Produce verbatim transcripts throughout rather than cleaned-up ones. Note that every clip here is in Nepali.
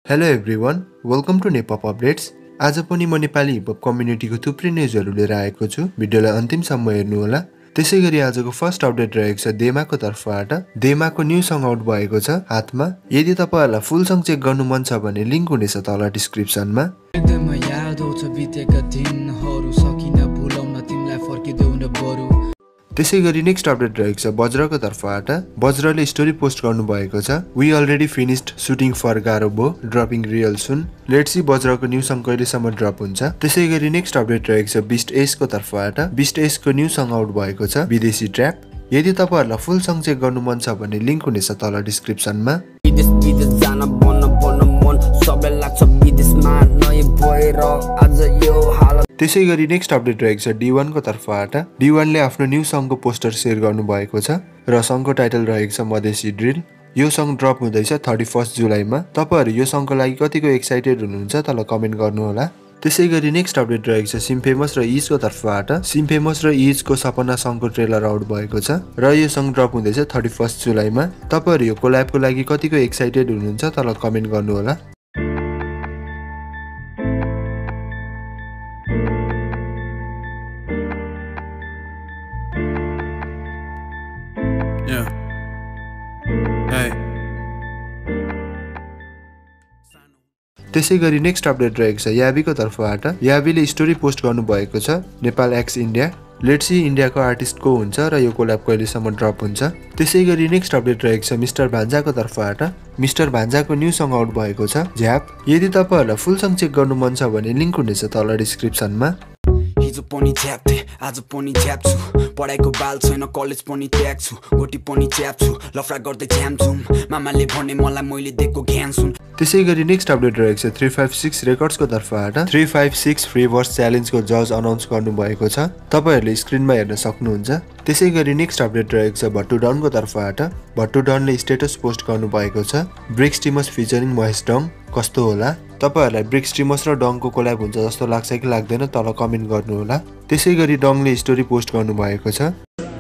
हेलो एभ्रिवान, वेलकम टु नेपप अपडेट्स। आज पनि म नेपाली हिपहप कम्युनिटीको थुप्रै न्युजहरू लिएर आएको छु। भिडियोलाई अन्तिमसम्म हेर्नु होला। त्यसैगरी आजको फर्स्ट अपडेट रहेको छ देमाको तर्फबाट। देमाको न्यू सङ आउट भएको छ हातमा। यदि तपाईहरुलाई फुल सङ चेक गर्नु मन छ भने लिंक हुनेछ तल डिस्क्रिप्सनमा। त्यसैगरी नेक्स्ट अपडेट रहेको छ बज्रको तर्फबाट। बज्रले स्टोरी पोस्ट गर्नु भएको छ। We already finished shooting for गारो बो, dropping real soon. Let's see बज्रको न्यू सङ कहिलेसम्म ड्रप हुन्छ। त्यसैगरी नेक्स्ट अपडेट रहेको छ बिस्ट एस को तर्फबाट। बिस्ट एस को न्यू सङ आउट भएको छ विदेशी ट्र्याप। यदि तपाईहरुलाई फुल सङ चेक गर्नु मन छ भने लिंक हुनेछ तल डिस्क्रिप्सनमा। त्यसैगरी नेक्स्ट अपडेट रहेको छ डी वन को तर्फबाट। डी वन ले आफ्नो न्यू सङ को पोस्टर शेयर गर्नु भएको छ र सङको टाइटल रहेको छ मधेसी ड्रिल। यो सङ ड्रप हुँदैछ थर्टी फर्स्ट जुलाईमा। तपाईहरु यो सङको लागि कतिको एक्साइटेड हुनुहुन्छ तल कमेन्ट गर्नु होला। त्यसैगरी नेक्स्ट अपडेट रहेको छ सिम फेमस र इज को तर्फबाट। सिम फेमस र इज को सपना सङ को ट्रेलर आउट भएको छ र यो सङ ड्रप हुँदैछ थर्टी फर्स्ट जुलाईमा। तपाईहरु यो कोल्याबको लागि कतिको एक्साइटेड हुनुहुन्छ तल कमेन्ट गर्नु होला। त्यसैगरी नेक्स्ट अपडेट रहेको छ याबीको तर्फबाट। याबीले स्टोरी पोस्ट गर्नु भएको छ Nepal x India. Let's see इन्डियाको आर्टिस्ट को हुन्छ र यो कोल्याब कहिलेसम्म ड्रप हुन्छ। त्यसैगरी नेक्स्ट अपडेट रहेको छ मिस्टर भान्जाको तर्फबाट। मिस्टर भान्जाको न्यू सङ आउट भएको छ झ्याप। यदि तपाईहरुलाई फुल सङ चेक गर्नु मन छ भने लिंक हुनेछ तल डिस्क्रिप्सनमा। हिजो पनि च्याप्थे आज पनि च्याप्छु, पढाइको बाल छैन कलेज पनि त्याग छु, गोटी पनि च्याप्छु, लफडा गर्दै छ्याम्छुम, मामाले भने मलाई मैले दिएको ज्ञान सुन। त्यसैगरी नेक्स्ट अपडेट रहेको छ थ्री फाइभ सिक्स रेकर्ड्सको तर्फबाट। Three five six free verse च्यालेन्जको जज अनाउन्स गर्नु भएको छ। तपाईहरुले स्क्रिनमा हेर्न सक्नुहुन्छ। त्यसैगरी नेक्स्ट अपडेट रहेको छ भट्टु डनको तर्फबाट। भट्टु डनले स्टेटस पोस्ट गर्नु भएको छ ब्रिक्स टिमस फिचरिङ महेश डङ। कस्तो होला? तपाईहरुलाई ब्रिक्स टिमस र डङको कोल्याब हुन्छ जस्तो लाग्छ कि लाग्दैन तल कमेन्ट गर्नु होला। त्यसैगरी डङले स्टोरी पोस्ट गर्नु भएको छ।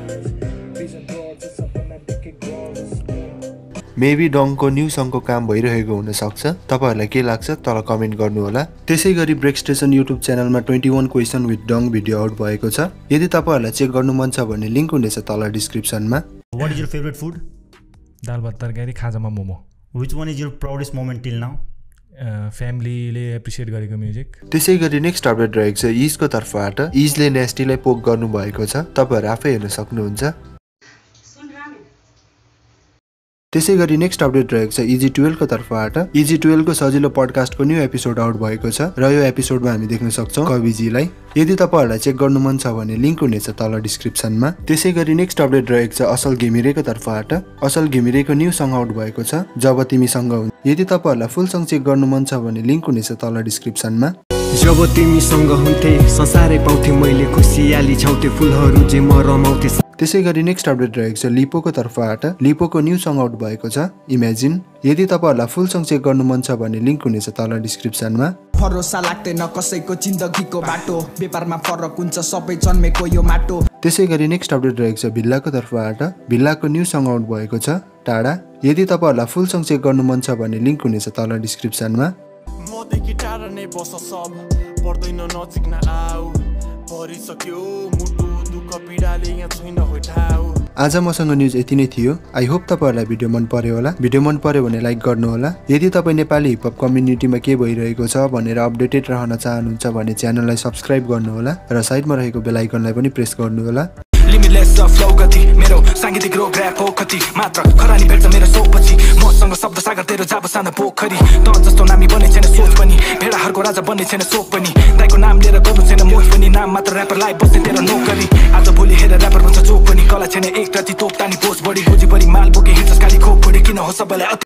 मेबी डङको न्यू सङको काम भइरहेको हुन सक्छ। तपाईहरुलाई के लाग्छ तल कमेन्ट गर्नु होला। त्यसैगरी ब्रेक स्टेसन युट्युब च्यानलमा twenty one question with Dang video out भएको छ। यदि तपाईहरुलाई चेक गर्नु मन छ भने लिंक हुनेछ तल डिस्क्रिप्सनमा। What is your favorite food? दाल भात तरकारी खाजामा momo. Which one is your proudest moment till now? फ्यामिलीले एप्रिसिएट गरेको म्युजिक। त्यसैगरी नेक्स्ट अपडेट रहेको छ इजको तर्फबाट। इजले नेस्टीलाई पोक गर्नु भएको छ। तपाईहरु आफै हेर्न सक्नुहुन्छ। त्यसैगरी नेक्स्ट अपडेट रहेको छ इजी ट्वेल्भ को तर्फबाट। इजी ट्वेल्भ को सजिलो पडकास्टको न्यू एपिसोड आउट भएको छ र यो एपिसोडमा हामी देख्न सक्छौं कविजीलाई। यदि तपाईहरुलाई चेक गर्नु मन छ भने लिंक हुनेछ तल डिस्क्रिप्सनमा। त्यसैगरी नेक्स्ट अपडेट रहेको छ असल घिमिरेको तर्फबाट। असल घिमिरेको न्यू सङ आउट भएको छ जब तिमीसँग हुन्। यदि तपाईहरुलाई फुल सङ चेक गर्नु मन छ भने लिंक हुनेछ तल डिस्क्रिप्सनमा। जब तिमीसँग हुन्थे संसारै पाउँथे मैले, खुसियाली छाउँथे फुलहरू जे म रमाउँथे। त्यसैगरी नेक्स्ट अपडेट रहेको छ लिपोको तर्फबाट। लिपोको न्यू सङ आउट भएको छ इमेजिन। यदि तपाईहरुलाई फुल सङ चेक गर्नु मन छ भने लिंक हुनेछ तल डिस्क्रिप्सनमा। भरोसा लाग्दैन कसैको जिन्दगीको बाटो, व्यापारमा फरक हुन्छ सबै जन्मेको यो माटो। त्यसैगरी नेक्स्ट अपडेट रहेको छ भिल्लाको तर्फबाट। भिल्लाको न्यू सङ आउट भएको छ टाढा। यदि तपाईहरुलाई फुल सङ चेक गर्नु मन छ भने लिंक हुनेछ तल डिस्क्रिप्सनमा। मदेखि टाढा नै बस सब, पर्दैन नजिक न आऊ, भरिसक्यो मुटु दुःख पीडाले यहाँ छैन हो ठाउँ। आज मसँग न्युज यति नै थियो। आई होप तपाईहरुलाई भिडियो मन पर्यो होला। भिडियो मन पर्यो भने लाइक गर्नु होला। यदि तपाई नेपाली हिपहप कम्युनिटीमा के भइरहेको छ भनेर अपडेटेड रहन चाहनुहुन्छ भने च्यानललाई सब्स्क्राइब गर्नु होला र साइडमा रहेको बेल आइकनलाई पनि प्रेस गर्नु होला। लिमिटलेस फ्लो गति मेरो सांगीतिक रोग र्याप हो कति मात्र खरानी भेट्छ मेरो सोपछि, मसँग शब्द सागर तेरो जाब साना पोखरी, त जस्तो नामी बन्ने छैन सोच पनि, भेडाहरूको राजा बन्ने छैन सोच पनि, दाइको नाम लिएर गर्नु छैन मोच पनि, नाम मात्र र्यापरलाई बस्ने तेरो नोकरी, आज भोलि हेर र्यापर भन्छ चोक पनि, कला छैन एक राति तोप तानी पोस्ट बढी गोजी बढी माल बोके हिँड्छस् काली खोप बढी, किन हो सबैलाई